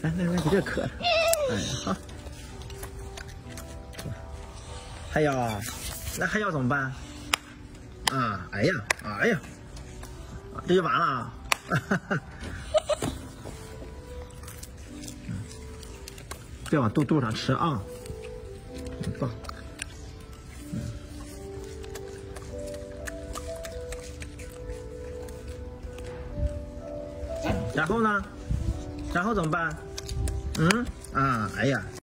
来，给这渴了。哎呀，好。还要啊？那还要怎么办？啊，哎呀，这就完了啊！别往肚上吃啊！棒。然后呢？然后怎么办？哎呀。